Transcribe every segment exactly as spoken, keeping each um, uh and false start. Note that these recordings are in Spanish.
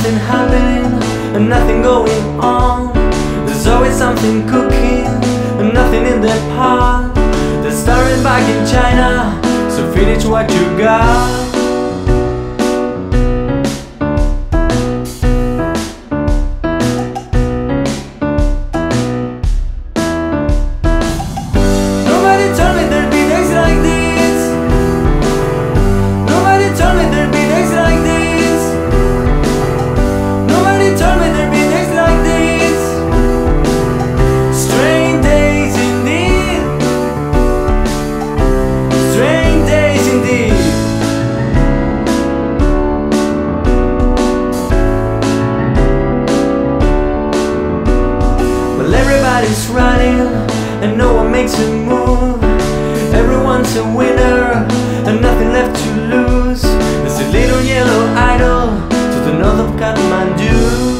nothing happening and nothing going on. There's always something cooking and nothing in the pot. They're starting back in China, so finish what you got. Everybody's running and no one makes a move. Everyone's a winner and nothing left to lose. There's a little yellow idol to the north of Kathmandu.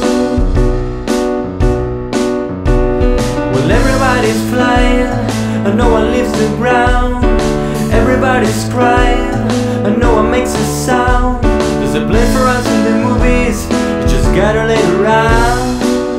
Well, everybody's flying and no one leaves the ground. Everybody's crying and no one makes a sound. There's a place for us in the movies, you just gotta let it around.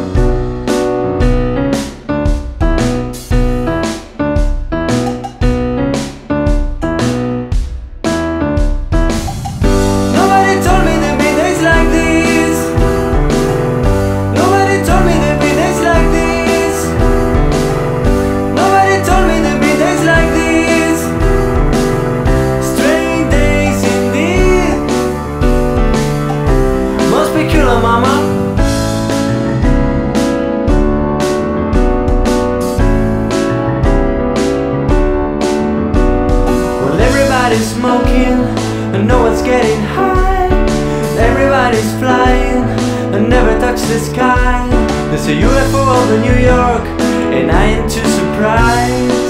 Everybody's smoking and no one's getting high. Everybody's flying and never touch the sky. There's a U F O over New York and I ain't too surprised.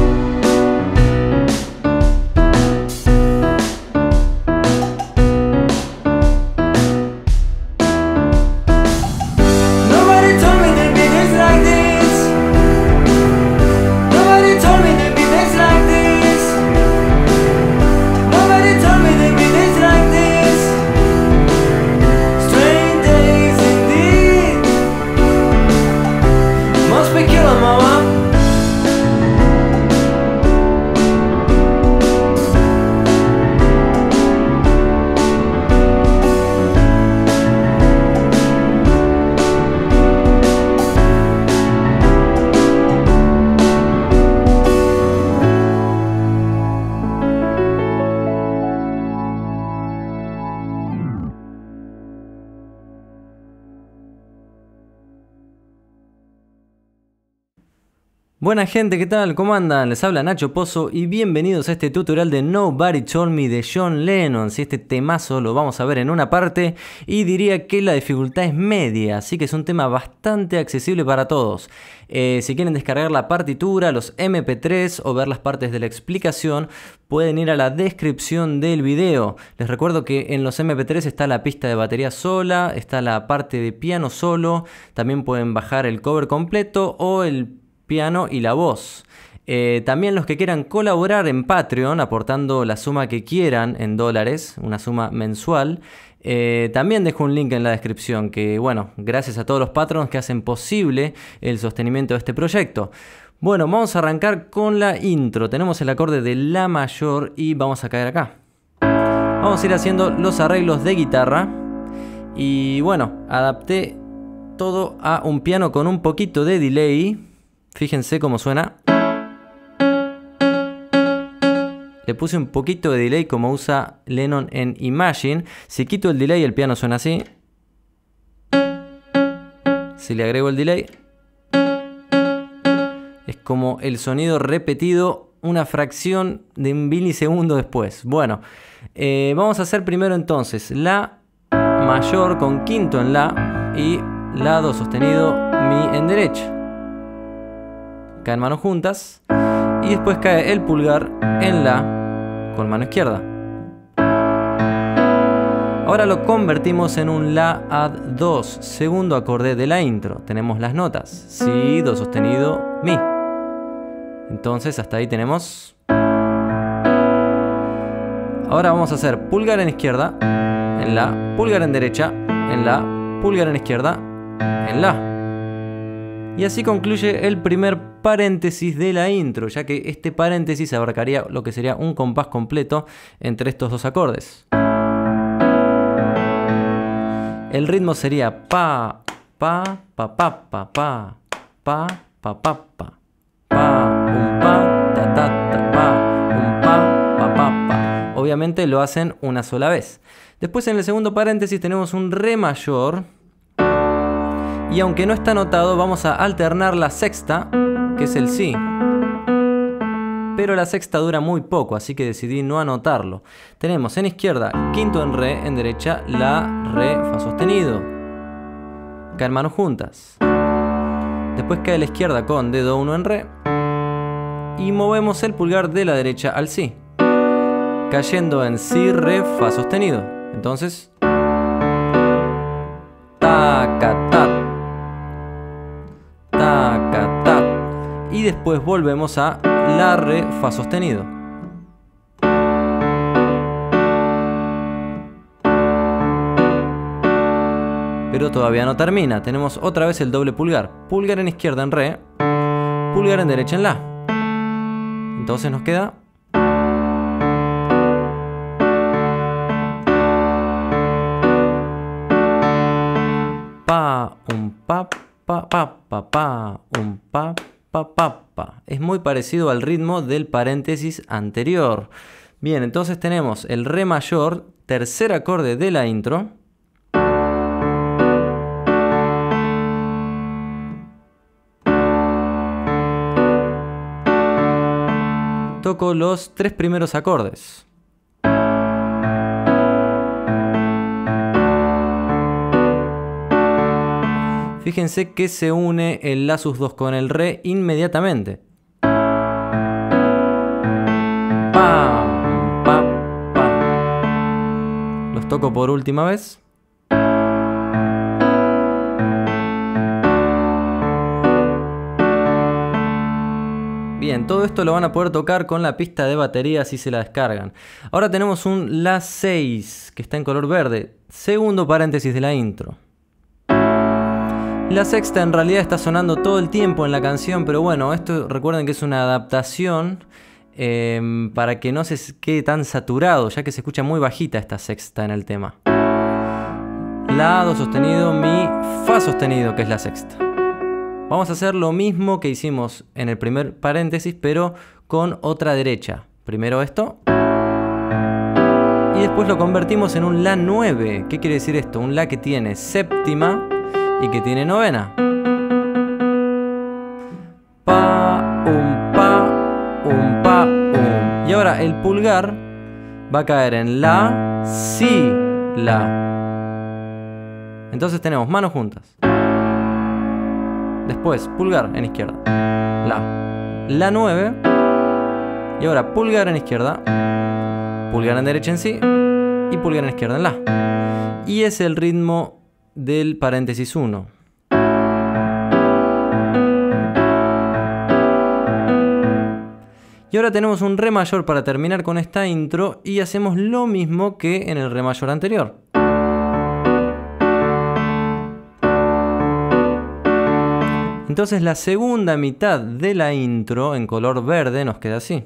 Buena gente, ¿qué tal? ¿Cómo andan? Les habla Nacho Pozo y bienvenidos a este tutorial de Nobody Told Me de John Lennon. Si este temazo lo vamos a ver en una parte y diría que la dificultad es media, así que es un tema bastante accesible para todos. Eh, si quieren descargar la partitura, los eme pe tres o ver las partes de la explicación, pueden ir a la descripción del video. Les recuerdo que en los eme pe tres está la pista de batería sola, está la parte de piano solo, también pueden bajar el cover completo o el piano y la voz. Eh, también los que quieran colaborar en Patreon aportando la suma que quieran en dólares, una suma mensual, eh, también dejo un link en la descripción que, bueno, gracias a todos los patrons que hacen posible el sostenimiento de este proyecto. Bueno, vamos a arrancar con la intro. Tenemos el acorde de la mayor y vamos a caer acá. Vamos a ir haciendo los arreglos de guitarra y bueno, adapté todo a un piano con un poquito de delay. Fíjense cómo suena. Le puse un poquito de delay como usa Lennon en Imagine. Si quito el delay, el piano suena así. Si le agrego el delay, es como el sonido repetido una fracción de un milisegundo después. Bueno, eh, vamos a hacer primero entonces la mayor con quinto en la y la do sostenido, mi en derecha. Caen manos juntas y después cae el pulgar en la con mano izquierda. Ahora lo convertimos en un la add dos, segundo acorde de la intro. Tenemos las notas si, do sostenido, mi. Entonces hasta ahí tenemos. Ahora vamos a hacer pulgar en izquierda en la, pulgar en derecha en la, pulgar en izquierda en La. Y así concluye el primer paréntesis de la intro, ya que este paréntesis abarcaría lo que sería un compás completo entre estos dos acordes. El ritmo sería pa, pa, pa, pa, pa, pa, pa, pa, pa, pa, pa, un pa, ta, ta, ta, pa, un pa, pa, pa, pa. Obviamente lo hacen una sola vez. Después en el segundo paréntesis tenemos un re mayor. Y aunque no está notado, vamos a alternar la sexta, que es el Si. Pero la sexta dura muy poco, así que decidí no anotarlo. Tenemos en izquierda quinto en Re, en derecha La, Re, Fa sostenido. Caen manos juntas. Después cae a la izquierda con dedo uno en Re. Y movemos el pulgar de la derecha al Si, cayendo en Si, Re, Fa sostenido. Entonces, taca, ta, taca, ta. Y después volvemos a La, Re, Fa sostenido. Pero todavía no termina. Tenemos otra vez el doble pulgar. Pulgar en izquierda en Re, pulgar en derecha en La. Entonces nos queda pa, un pa, pa, pa, pa, pa, un pa, pa, pa, pa. Es muy parecido al ritmo del paréntesis anterior. Bien, entonces tenemos el Re mayor, tercer acorde de la intro. Toco los tres primeros acordes. Fíjense que se une el La sus dos con el Re inmediatamente. Pa, pa, pa. Los toco por última vez. Bien, todo esto lo van a poder tocar con la pista de batería si se la descargan. Ahora tenemos un La seis que está en color verde. Segundo paréntesis de la intro. La sexta en realidad está sonando todo el tiempo en la canción, pero bueno, esto recuerden que es una adaptación eh, para que no se quede tan saturado, ya que se escucha muy bajita esta sexta en el tema. La, Do sostenido, Mi, Fa sostenido, que es la sexta. Vamos a hacer lo mismo que hicimos en el primer paréntesis, pero con otra derecha. Primero esto. Y después lo convertimos en un La nueve. ¿Qué quiere decir esto? Un La que tiene séptima y que tiene novena. Pa, um, pa, um, pa, um. Y ahora el pulgar va a caer en La, Si, La. Entonces tenemos manos juntas. Después pulgar en izquierda. La. La nueve. Y ahora pulgar en izquierda. Pulgar en derecha en Si. Y pulgar en izquierda en La. Y es el ritmo del paréntesis uno. Y ahora tenemos un Re mayor para terminar con esta intro y hacemos lo mismo que en el Re mayor anterior. Entonces la segunda mitad de la intro en color verde nos queda así.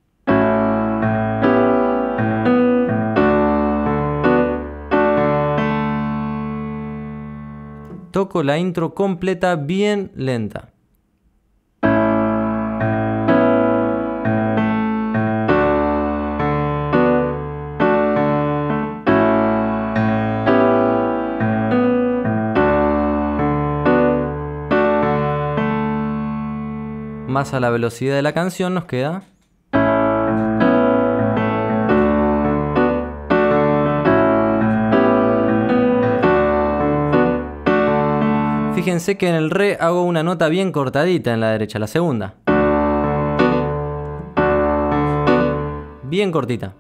Toco la intro completa bien lenta. Más a la velocidad de la canción nos queda. Fíjense que en el Re hago una nota bien cortadita en la derecha, la segunda. Bien cortita.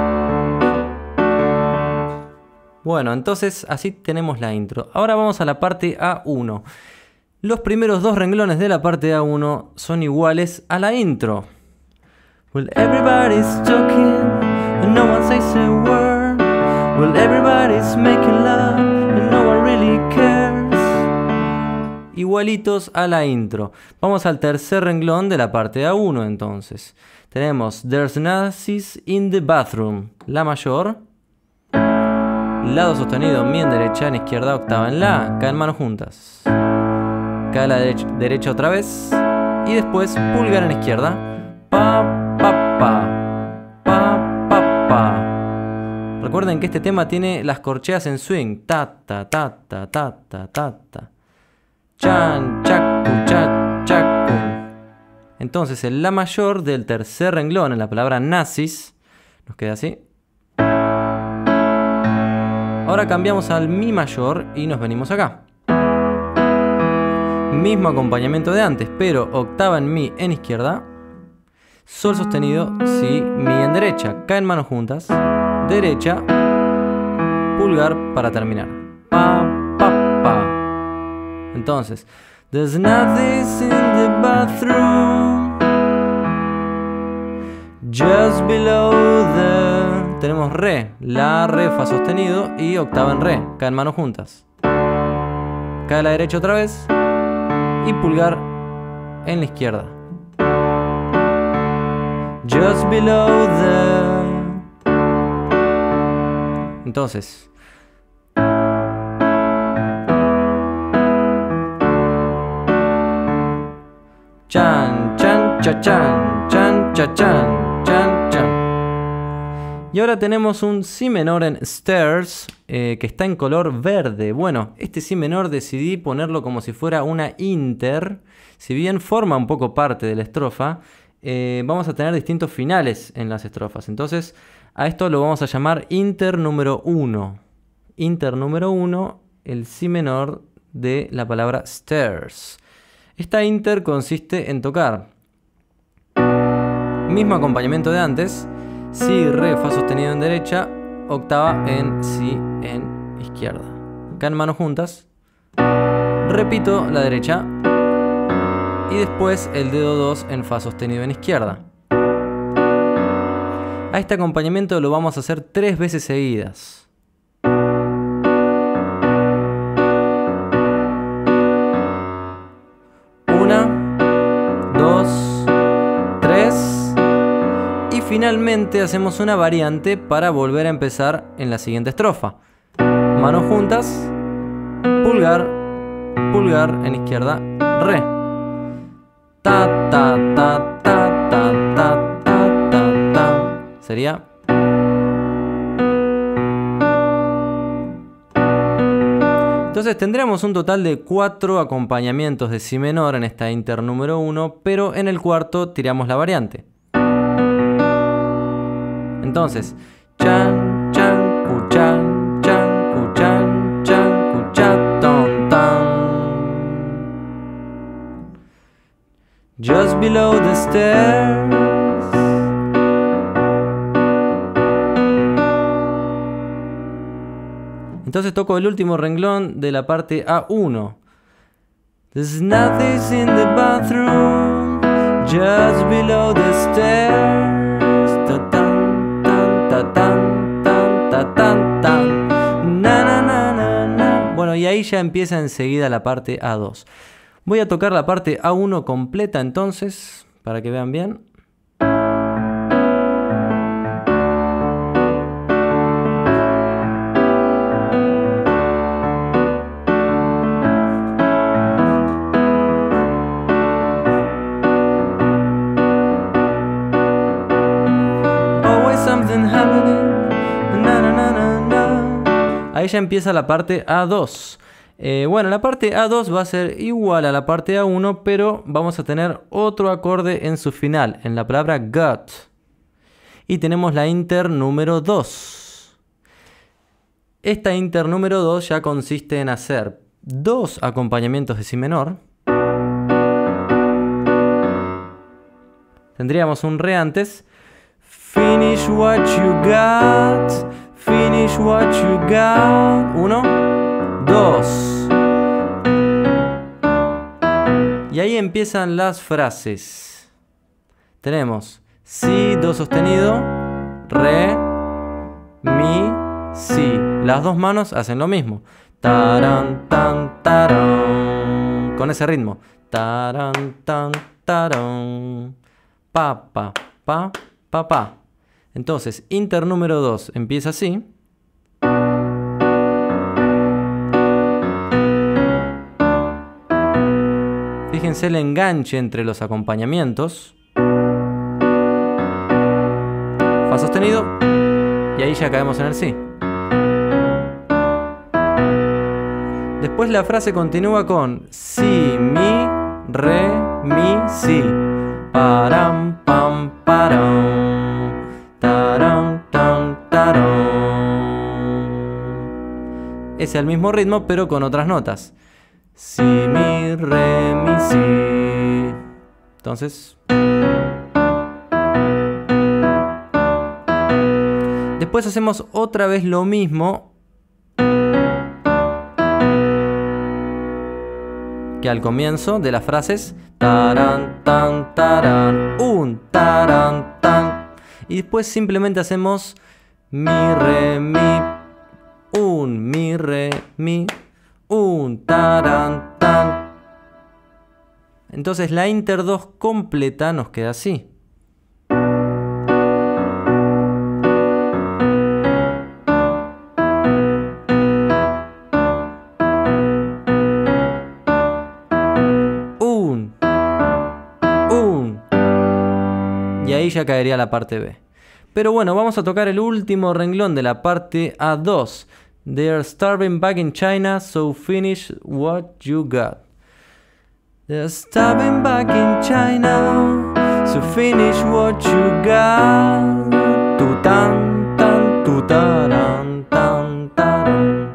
Bueno, entonces así tenemos la intro. Ahora vamos a la parte A uno. Los primeros dos renglones de la parte A uno son iguales a la intro. Well, everybody's talking and no one says a word. Well, everybody's making love and no one really cares. igualitos a la intro. Vamos al tercer renglón de la parte A uno entonces. Tenemos There's Nazis in the bathroom, La mayor. Lado sostenido, Mi en derecha, en izquierda, octava en La. Caen manos juntas. Cae la derecha, derecha otra vez. Y después pulgar en izquierda. Pa, pa, pa. Pa, pa, pa. Recuerden que este tema tiene las corcheas en swing. Ta, ta, ta, ta, ta, ta, ta, ta. Chan, chacu, cha, chacu. Entonces el La mayor del tercer renglón en la palabra nazis nos queda así. Ahora cambiamos al Mi mayor y nos venimos acá. Mismo acompañamiento de antes, pero octava en Mi en izquierda. Sol sostenido, Si, Mi en derecha. Caen manos juntas. Derecha. Pulgar para terminar. Pa, pa, pa. Entonces, There's nothing in the bathroom, just below the... Tenemos Re, La, Re, Fa sostenido y octava en Re. Caen manos juntas. Cae a la derecha otra vez. Y pulgar en la izquierda. Just below the... Entonces... Chan, chan, cha, chan, chan, cha, chan, chan, chan. Y ahora tenemos un Si menor en Stairs, eh, que está en color verde. Bueno, este Si menor decidí ponerlo como si fuera una inter. Si bien forma un poco parte de la estrofa, eh, vamos a tener distintos finales en las estrofas. Entonces, a esto lo vamos a llamar inter número uno. Inter número uno, el Si menor de la palabra Stairs. Esta inter consiste en tocar mismo acompañamiento de antes, Si, Re, Fa sostenido en derecha, octava en Si en izquierda. Caen manos juntas, repito la derecha y después el dedo dos en Fa sostenido en izquierda. A este acompañamiento lo vamos a hacer tres veces seguidas. Finalmente hacemos una variante para volver a empezar en la siguiente estrofa. Manos juntas, pulgar, pulgar en izquierda, Re. Ta, ta, ta, ta, ta, ta, ta, ta, ta. Sería... Entonces tendríamos un total de cuatro acompañamientos de Si menor en esta inter número uno, pero en el cuarto tiramos la variante. Entonces, chan, chan, cu, chan, chan, cu, chan, chan, cu, chan, ton, tan. Just below the stairs. Entonces toco el último renglón de la parte A uno. There's nothing in the bathroom, just below the stairs. Tan, tan, tan, tan, tan. Na, na, na, na, na. Bueno, y ahí ya empieza enseguida la parte A dos. Voy a tocar la parte A uno completa entonces, para que vean bien. Ahí ya empieza la parte A dos. Eh, bueno, la parte A dos va a ser igual a la parte A uno, pero vamos a tener otro acorde en su final, en la palabra got. Y tenemos la inter número dos. Esta inter número dos ya consiste en hacer dos acompañamientos de Si menor. Tendríamos un Re antes. Finish what you got. Finish what you got. Uno, dos. Y ahí empiezan las frases. Tenemos Si, Do sostenido, Re, Mi, Si. Las dos manos hacen lo mismo. Taran, tan, taran. con ese ritmo. Taran, tan, taran. Pa, pa, pa, pa, pa. Entonces, inter número dos empieza así. Fíjense el enganche entre los acompañamientos. Fa sostenido. Y ahí ya caemos en el si. Después la frase continúa con si, mi, re, mi, si. Param, pam, param. Taram, tan, taram. Es el mismo ritmo, pero con otras notas. Si, mi, re, mi, si. Entonces. Después hacemos otra vez lo mismo que al comienzo de las frases. Taran, tan, taran. Un, taran, tan. Y después simplemente hacemos mi, re, mi. Un, mi, re, mi. Un, taran, tan. Entonces la inter dos completa nos queda así. Un, un. Y ahí ya caería la parte B. Pero bueno, vamos a tocar el último renglón de la parte A dos. They're starving back in China, so finish what you got. They're starving back in China, so finish what you got. Tu tan tan tu taran tan taran.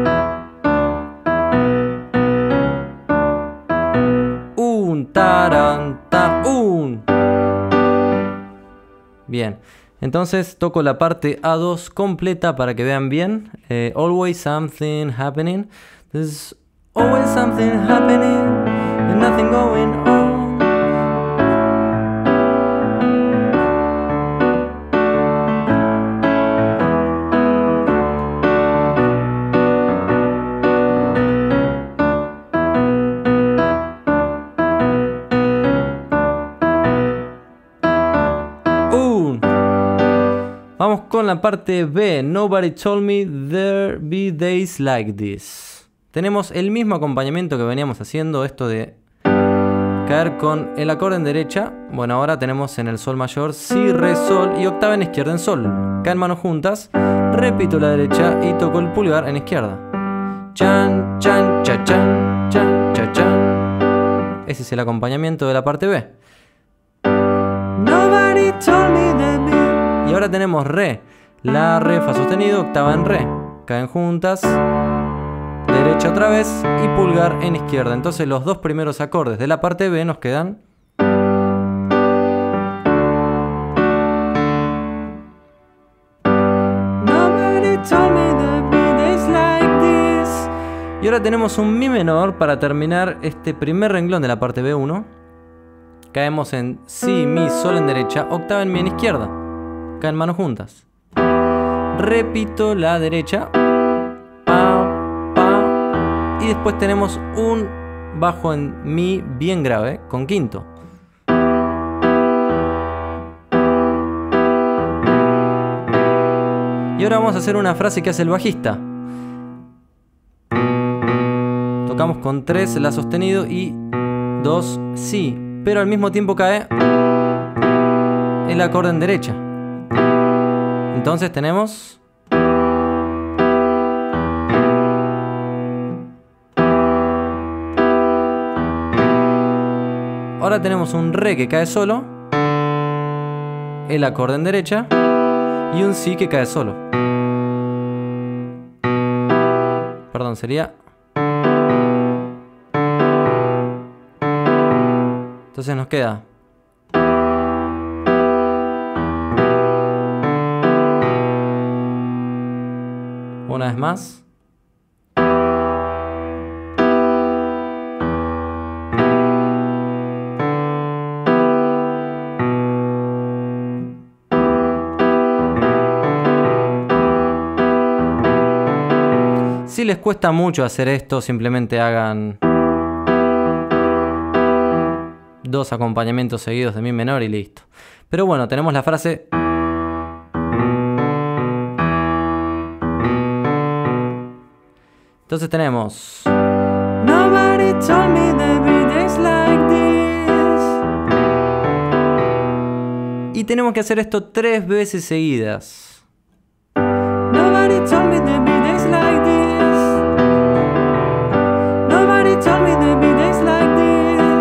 Un taran tan un. Bien. Entonces toco la parte A dos completa para que vean bien. Eh, always something happening. There's always something happening and nothing going on. Vamos con la parte B. Nobody told me there'd be days like this. Tenemos el mismo acompañamiento que veníamos haciendo, esto de caer con el acorde en derecha. Bueno, ahora tenemos en el sol mayor si, re, sol y octava en izquierda en sol. Caen manos juntas, repito la derecha y toco el pulgar en izquierda. Chan, chan, cha, chan, chan, cha, chan. Ese es el acompañamiento de la parte B. Nobody told me that me. Y ahora tenemos re, la, re, fa sostenido, octava en re. Caen juntas, derecha otra vez y pulgar en izquierda. Entonces los dos primeros acordes de la parte B nos quedan. Y ahora tenemos un mi menor para terminar este primer renglón de la parte B uno. Caemos en si, mi, sol en derecha, octava en mi en izquierda. Caen manos juntas. Repito la derecha. Pa, pa. Y después tenemos un bajo en mi bien grave con quinto. Y ahora vamos a hacer una frase que hace el bajista. Tocamos con tres la sostenido y dos si, pero al mismo tiempo cae el acorde en derecha. Entonces tenemos ahora tenemos un re que cae solo, el acorde en derecha y un si que cae solo. Perdón, sería. Entonces nos queda una vez más. Si les cuesta mucho hacer esto, simplemente hagan dos acompañamientos seguidos de mi menor y listo. Pero bueno, tenemos la frase. Entonces tenemos Nobody told me there'd be days like this. Y tenemos que hacer esto tres veces seguidas. Nobody told me there'd be days like this. Nobody told me there'd be days like this.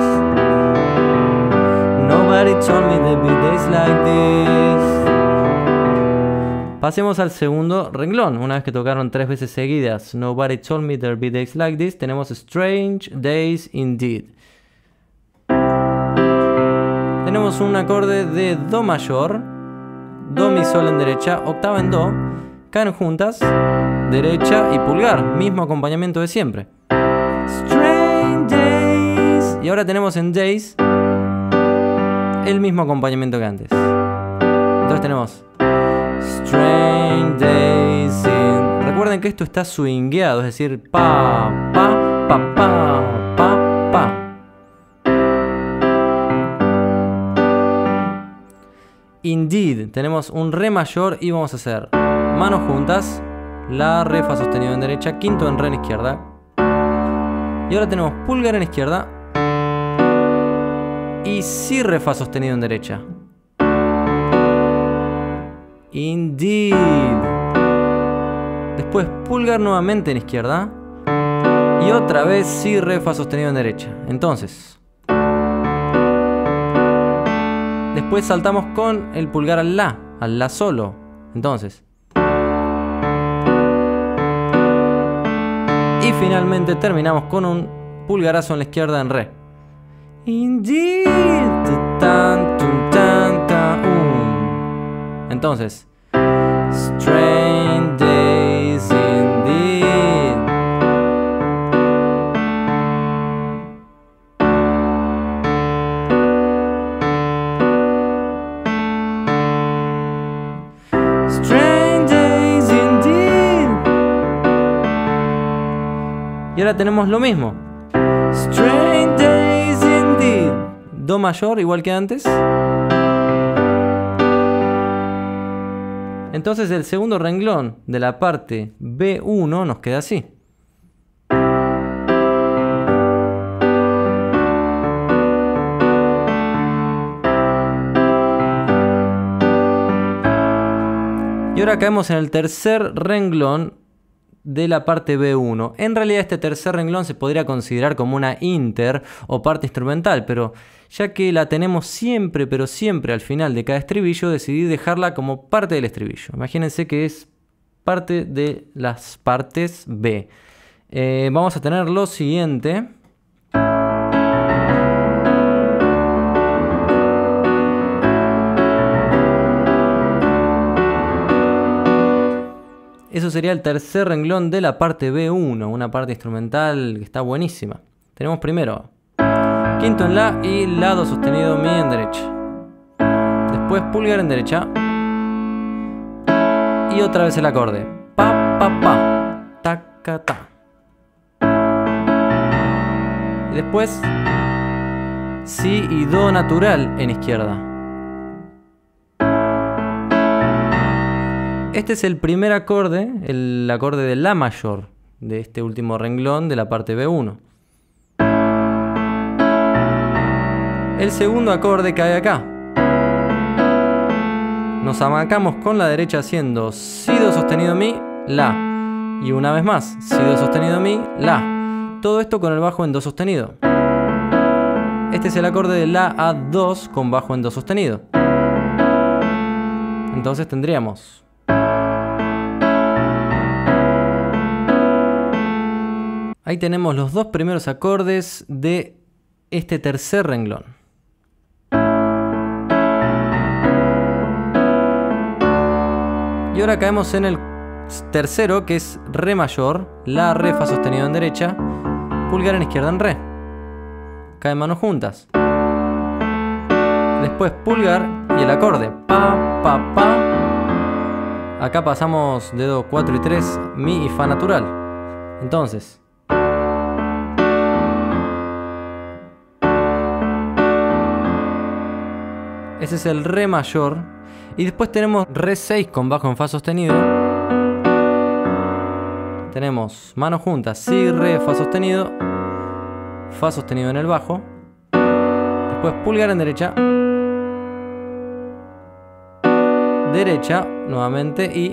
Nobody told me there'd be days like this. Pasemos al segundo renglón. Una vez que tocaron tres veces seguidas Nobody told me there'd be days like this, tenemos Strange Days Indeed. Tenemos un acorde de Do mayor, Do mi sol en derecha, octava en Do, caen juntas, derecha y pulgar, mismo acompañamiento de siempre. Strange Days. Y ahora tenemos en Days el mismo acompañamiento que antes. Entonces tenemos Strange Days in... Recuerden que esto está swingueado, es decir, pa, pa, pa, pa, pa, pa. Indeed, tenemos un Re mayor y vamos a hacer manos juntas, La, Re, Fa sostenido en derecha, quinto en Re en izquierda. Y ahora tenemos pulgar en izquierda y Si, Re, Fa sostenido en derecha. Indeed. Después pulgar nuevamente en izquierda y otra vez Si, Re, Fa sostenido en derecha. Entonces, después saltamos con el pulgar al La, al La solo. Entonces, y finalmente terminamos con un pulgarazo en la izquierda en Re. Indeed. Tan, tun, tan, tan, um. Entonces, Strange Days Indeed. Strange Days Indeed. Y ahora tenemos lo mismo. Strange Days Indeed. Do mayor igual que antes. Entonces el segundo renglón de la parte B uno nos queda así. Y ahora caemos en el tercer renglón de la parte B uno. En realidad este tercer renglón se podría considerar como una inter o parte instrumental, pero ya que la tenemos siempre, pero siempre al final de cada estribillo, decidí dejarla como parte del estribillo. Imagínense que es parte de las partes B. Eh, vamos a tener lo siguiente. Eso sería el tercer renglón de la parte B uno, una parte instrumental que está buenísima. Tenemos primero quinto en La y La, Do sostenido, Mi en derecha. Después pulgar en derecha. Y otra vez el acorde. Pa, pa, pa. Taca, ta. Y después Si y Do natural en izquierda. Este es el primer acorde, el acorde de La mayor de este último renglón de la parte B uno. El segundo acorde cae acá. Nos amacamos con la derecha haciendo Si, Do sostenido, Mi, La. Y una vez más, Si, Do sostenido, Mi, La. Todo esto con el bajo en Do sostenido. Este es el acorde de La a dos con bajo en Do sostenido. Entonces tendríamos... Ahí tenemos los dos primeros acordes de este tercer renglón. Y ahora caemos en el tercero, que es Re mayor, La, Re, Fa sostenido en derecha, pulgar en izquierda en Re. Caen manos juntas. Después pulgar y el acorde Pa, Pa, Pa. Acá pasamos dedo cuatro y tres, Mi y Fa natural. Entonces... Ese es el re mayor. Y después tenemos re seis con bajo en fa sostenido. Tenemos manos juntas, si, re, fa sostenido, fa sostenido en el bajo. Después pulgar en derecha. Derecha nuevamente y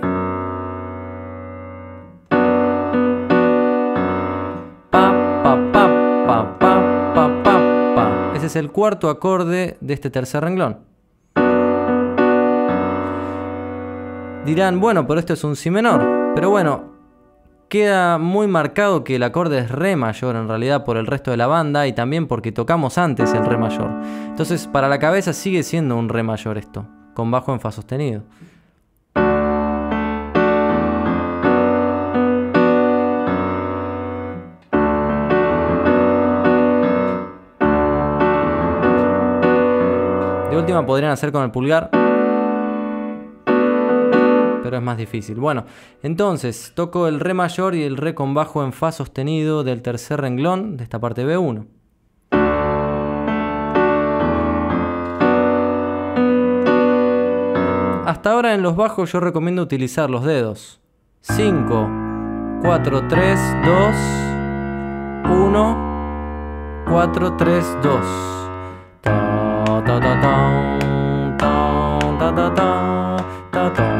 pa, pa, pa, pa, pa, pa, pa, pa. Ese es el cuarto acorde de este tercer renglón. Dirán, bueno, pero esto es un si menor. Pero bueno, queda muy marcado que el acorde es re mayor en realidad por el resto de la banda y también porque tocamos antes el re mayor. Entonces para la cabeza sigue siendo un re mayor esto, con bajo en fa sostenido. De última podrían hacer con el pulgar, pero es más difícil. Bueno, entonces toco el re mayor y el re con bajo en fa sostenido del tercer renglón de esta parte B uno. Hasta ahora en los bajos yo recomiendo utilizar los dedos cinco, cuatro, tres, dos, uno, cuatro, tres, dos. Ta, ta, ta, ta, ta, ta, ta, ta.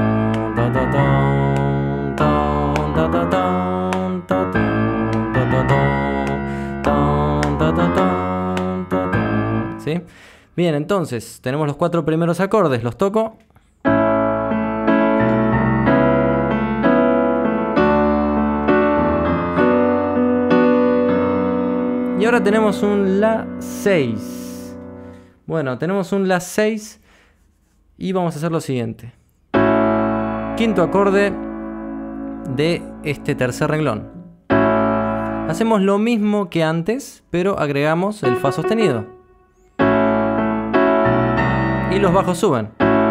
¿Sí? Bien, entonces tenemos los cuatro primeros acordes, los toco. Y ahora tenemos un La seis. Bueno, tenemos un La seis y vamos a hacer lo siguiente. Quinto acorde de este tercer renglón. Hacemos lo mismo que antes, pero agregamos el fa sostenido. Y los bajos suben.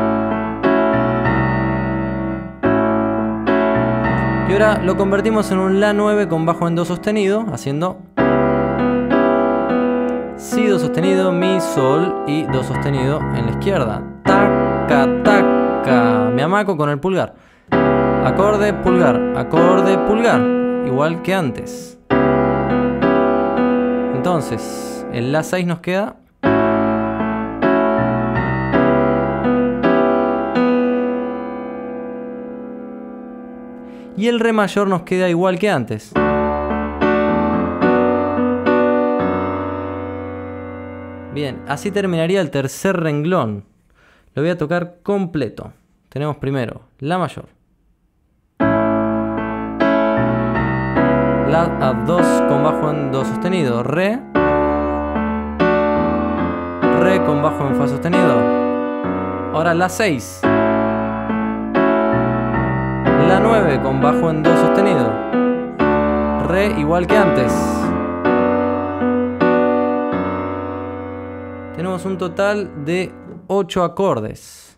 Y ahora lo convertimos en un La nueve con bajo en do sostenido, haciendo Si, do sostenido, mi, sol y do sostenido en la izquierda. Taca, taca. Me amaco con el pulgar. Acorde, pulgar, acorde, pulgar. Igual que antes. Entonces, el La seis nos queda. Y el re mayor nos queda igual que antes. Bien, así terminaría el tercer renglón. Lo voy a tocar completo. Tenemos primero La mayor. La a dos con bajo en do sostenido. Re. Re con bajo en fa sostenido. Ahora La seis. La nueve con bajo en do sostenido. Re igual que antes. Tenemos un total de ocho acordes.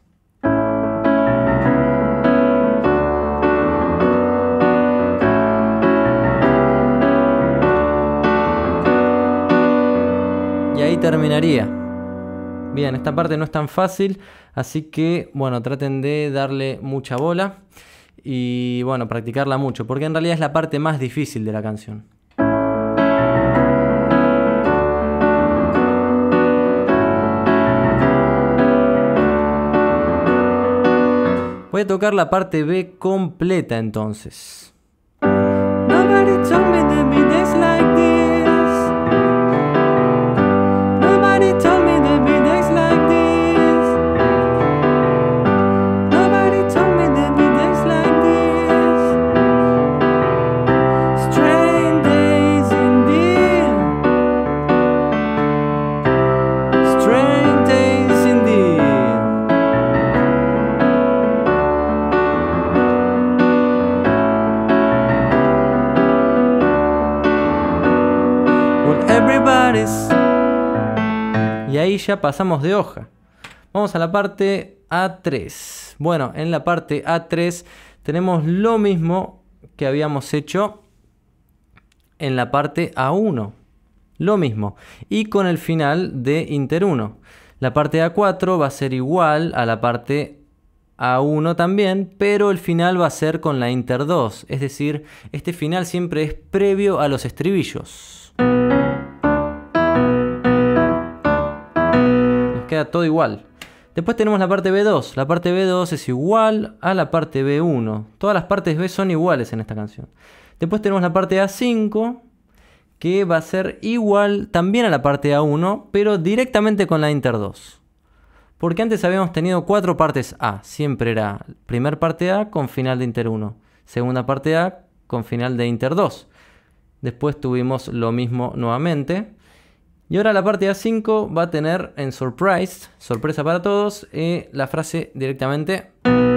Y ahí terminaría. Bien, esta parte no es tan fácil, así que bueno, traten de darle mucha bola y bueno, practicarla mucho, porque en realidad es la parte más difícil de la canción. Voy a tocar la parte B completa entonces. Nobody told me there'd be days like this. Nobody told me there'd be days like this. Nobody told me there'd be days like this. Strange days indeed. Strange days indeed. Everybody's. Y ahí ya pasamos de hoja. Vamos a la parte A tres. Bueno, en la parte A tres tenemos lo mismo que habíamos hecho en la parte A uno. Lo mismo. Y con el final de Inter uno. La parte A cuatro va a ser igual a la parte A uno también, pero el final va a ser con la Inter dos. Es decir, este final siempre es previo a los estribillos. Nos queda todo igual. Después tenemos la parte B dos. La parte B dos es igual a la parte B uno. Todas las partes B son iguales en esta canción. Después tenemos la parte A cinco, que va a ser igual también a la parte A uno, pero directamente con la Inter dos. Porque antes habíamos tenido cuatro partes A. Siempre era primer parte A con final de Inter uno. Segunda parte A con final de Inter dos. Después tuvimos lo mismo nuevamente. Y ahora la parte A cinco va a tener en Surprise, sorpresa para todos, eh, la frase directamente.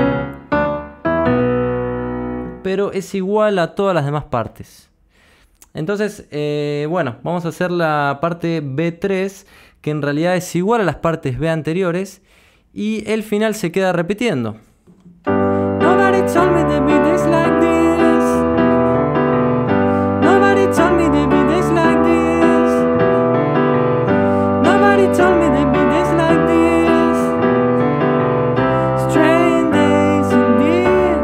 Pero es igual a todas las demás partes. Entonces, eh, bueno, vamos a hacer la parte B tres, que en realidad es igual a las partes B anteriores. Y el final se queda repitiendo. Nobody told me that me this like this. Nobody told me that me this like this. Told me they'd be this like this. Strange days indeed.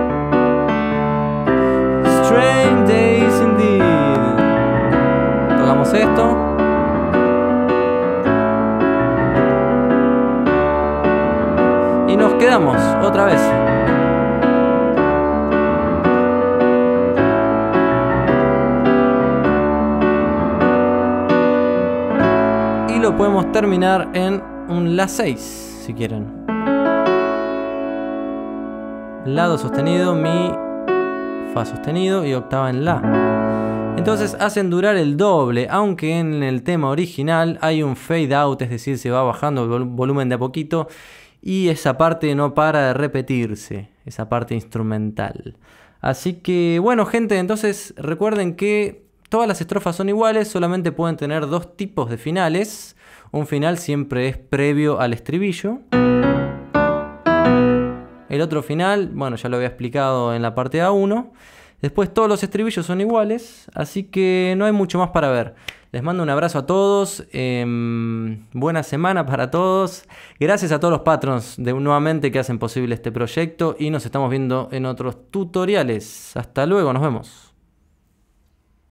Strange days indeed. Tocamos esto. Y nos quedamos otra vez. Y lo podemos terminar en un La seis, si quieren. La do sostenido, Mi, Fa sostenido y octava en La. Entonces hacen durar el doble, aunque en el tema original hay un fade out, es decir, se va bajando el volumen de a poquito y esa parte no para de repetirse, esa parte instrumental. Así que bueno, gente, entonces recuerden que todas las estrofas son iguales, solamente pueden tener dos tipos de finales. Un final siempre es previo al estribillo. El otro final, bueno, ya lo había explicado en la parte A uno. Después todos los estribillos son iguales, así que no hay mucho más para ver. Les mando un abrazo a todos, eh, buena semana para todos. Gracias a todos los patrons de nuevamente que hacen posible este proyecto y nos estamos viendo en otros tutoriales. Hasta luego, nos vemos.